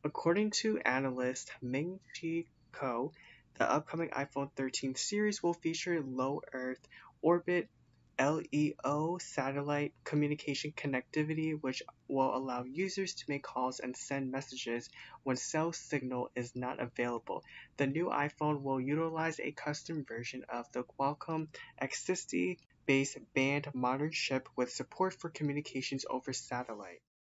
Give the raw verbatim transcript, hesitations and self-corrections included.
According to analyst Ming-Chi Kuo, the upcoming iPhone thirteen series will feature low Earth orbit L E O satellite communication connectivity, which will allow users to make calls and send messages when cell signal is not available. The new iPhone will utilize a custom version of the Qualcomm Exynos based band modern chip with support for communications over satellite.